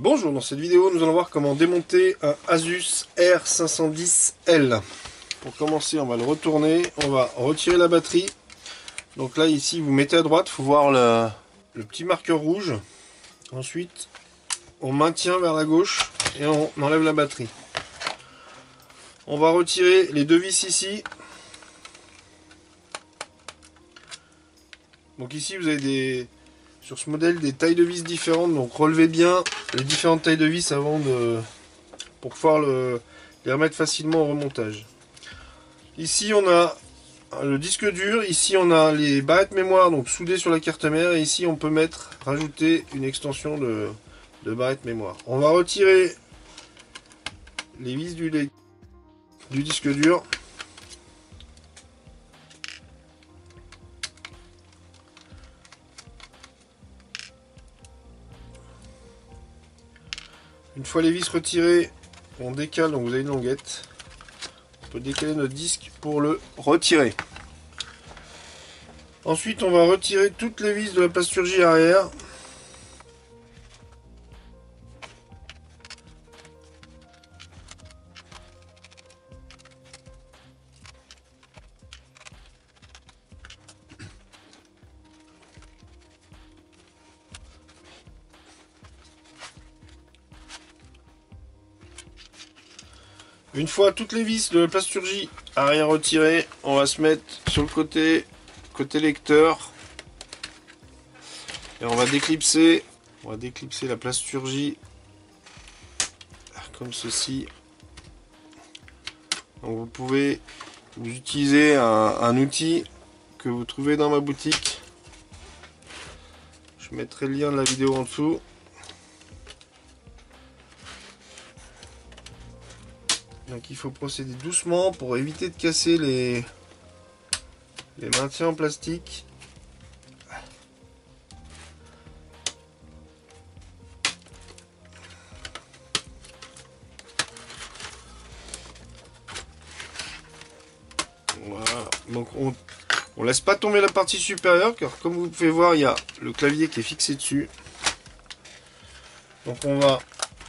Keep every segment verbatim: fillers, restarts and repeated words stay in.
Bonjour, dans cette vidéo nous allons voir comment démonter un Asus R cinq cent dix L. Pour commencer, on va le retourner, on va retirer la batterie. Donc là ici vous mettez à droite, il faut voir le, le petit marqueur rouge. Ensuite on maintient vers la gauche et on enlève la batterie. On va retirer les deux vis ici. Donc ici vous avez des... sur ce modèle des tailles de vis différentes, donc relevez bien les différentes tailles de vis avant de pour pouvoir le, les remettre facilement au remontage. Ici on a le disque dur, ici on a les barrettes mémoire donc soudées sur la carte mère, et ici on peut mettre rajouter une extension de, de barrette mémoire. On va retirer les vis du, du disque dur. Une fois les vis retirées, on décale, donc vous avez une languette. On peut décaler notre disque pour le retirer. Ensuite, on va retirer toutes les vis de la plasturgie arrière. Une fois toutes les vis de la plasturgie arrière retirées, on va se mettre sur le côté, côté lecteur. Et on va déclipser, on va déclipser la plasturgie comme ceci. Donc vous pouvez vous utiliser un, un outil que vous trouvez dans ma boutique. Je mettrai le lien de la vidéo en dessous. Donc il faut procéder doucement pour éviter de casser les, les maintiens en plastique. Voilà, donc on ne laisse pas tomber la partie supérieure, car comme vous pouvez voir, il y a le clavier qui est fixé dessus. Donc on va...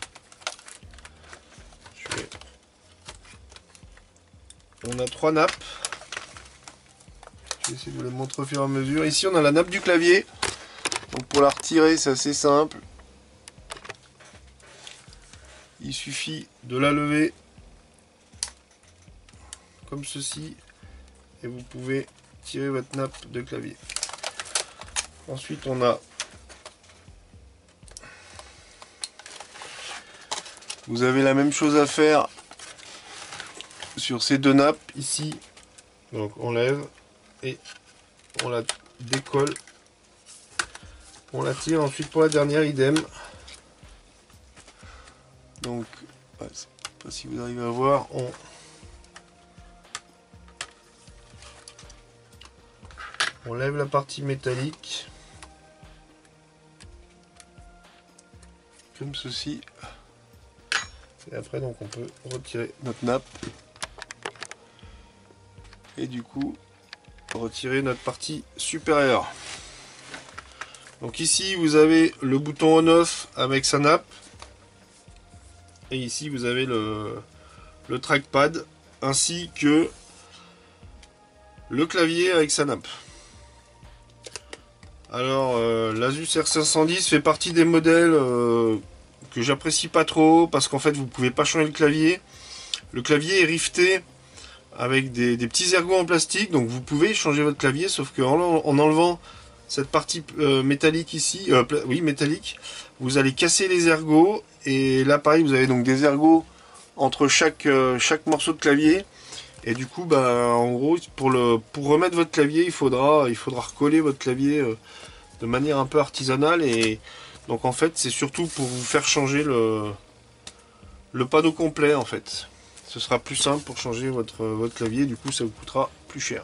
On a trois nappes. Je vais essayer de vous les montrer au fur et à mesure. Ici on a la nappe du clavier. Donc pour la retirer c'est assez simple. Il suffit de la lever comme ceci et vous pouvez tirer votre nappe de clavier. Ensuite on a... Vous avez la même chose à faire sur ces deux nappes ici. Donc on lève et on la décolle, on la tire. Ensuite pour la dernière idem. Donc je sais pas si vous arrivez à voir, on on lève la partie métallique comme ceci, et après donc on peut retirer notre nappe et du coup retirer notre partie supérieure. Donc ici vous avez le bouton on off avec sa nappe, et ici vous avez le, le trackpad ainsi que le clavier avec sa nappe. Alors euh, l'Asus R cinq cent dix fait partie des modèles euh, que j'apprécie pas trop, parce qu'en fait vous pouvez pas changer le clavier. Le clavier est rifté avec des, des petits ergots en plastique, donc vous pouvez changer votre clavier, sauf qu'en en enlevant cette partie euh, métallique ici, euh, oui métallique, vous allez casser les ergots, et là pareil vous avez donc des ergots entre chaque, euh, chaque morceau de clavier, et du coup bah en gros pour, le, pour remettre votre clavier il faudra, il faudra recoller votre clavier euh, de manière un peu artisanale, et donc en fait c'est surtout pour vous faire changer le, le panneau complet en fait. Ce sera plus simple pour changer votre, votre clavier, du coup ça vous coûtera plus cher.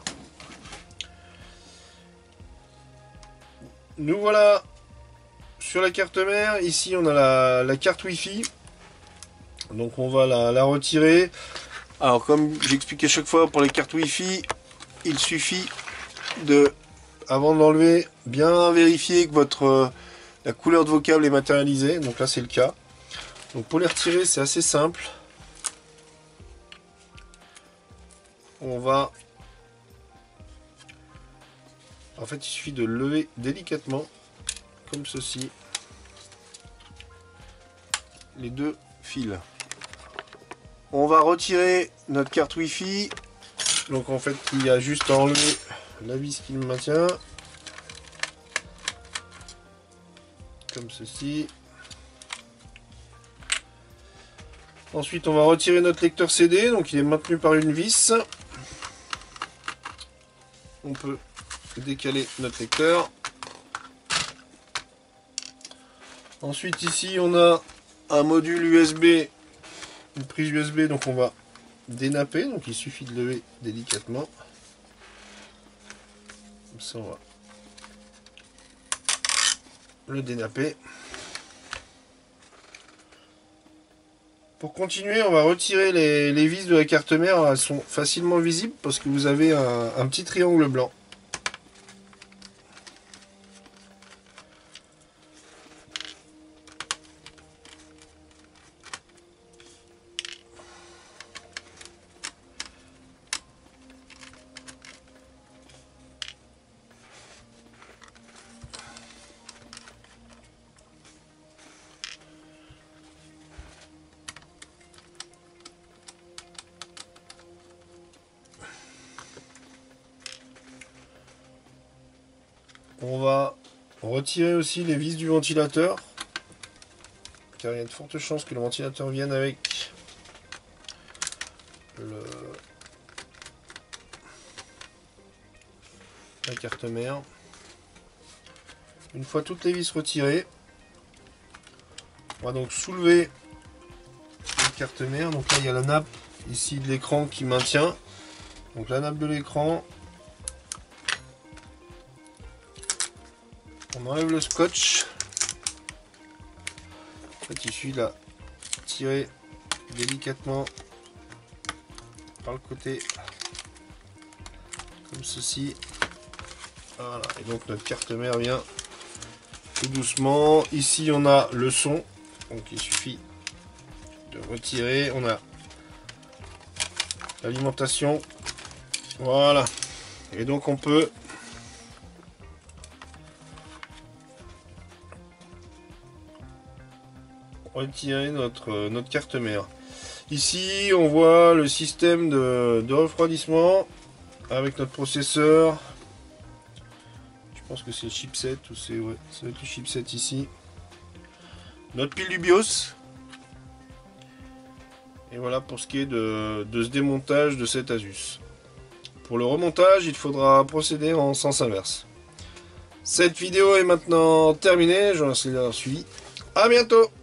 Nous voilà sur la carte mère. Ici on a la, la carte Wi-Fi. Donc on va la, la retirer. Alors comme j'explique à chaque fois pour les cartes Wi-Fi, il suffit de, avant de l'enlever, bien vérifier que votre la couleur de vos câbles est matérialisée. Donc là c'est le cas. Donc pour les retirer, c'est assez simple. On va... En fait, il suffit de lever délicatement, comme ceci, les deux fils. On va retirer notre carte Wi-Fi. Donc en fait, il y a juste à enlever la vis qui le maintient. Comme ceci. Ensuite, on va retirer notre lecteur C D. Donc il est maintenu par une vis. On peut décaler notre lecteur. Ensuite ici on a un module U S B, une prise U S B, donc on va dénapper, donc il suffit de lever délicatement. Comme ça on va le dénapper. Pour continuer, on va retirer les, les vis de la carte mère. Elles sont facilement visibles parce que vous avez un, un petit triangle blanc. On va retirer aussi les vis du ventilateur, car il y a de fortes chances que le ventilateur vienne avec le... la carte mère. Une fois toutes les vis retirées, on va donc soulever la carte mère. Donc là il y a la nappe ici de l'écran qui maintient. Donc la nappe de l'écran. On enlève le scotch. En fait, il suffit de la tirer délicatement par le côté, comme ceci. Voilà. Et donc notre carte mère vient tout doucement. Ici, on a le son. Donc il suffit de retirer. On a l'alimentation. Voilà. Et donc on peut retirer notre, notre carte mère. Ici on voit le système de, de refroidissement avec notre processeur. Je pense que c'est le chipset ou c'est ouais, ça va être le chipset ici. Notre pile du BIOS. Et voilà pour ce qui est de, de ce démontage de cet Asus. Pour le remontage, il faudra procéder en sens inverse. Cette vidéo est maintenant terminée. Je vous remercie d'avoir suivi. À bientôt.